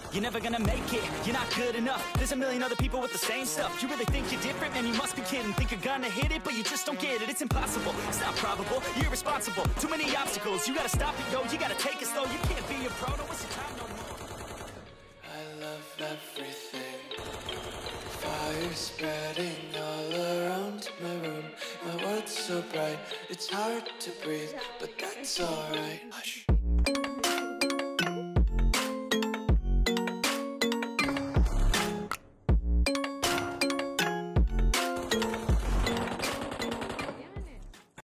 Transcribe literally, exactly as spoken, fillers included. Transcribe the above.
you're never gonna make it, you're not good enough. There's a million other people with the same stuff. You really think you're different? Man, you must be kidding. Think you're gonna hit it, but you just don't get it. It's impossible, it's not probable, you're irresponsible. Too many obstacles, you gotta stop it, yo. You gotta take it slow, you can't be a pro. Don't waste your time no more. I love everything. Fire spreading all around my room. My world's so bright, it's hard to breathe, but that's alright. Hush.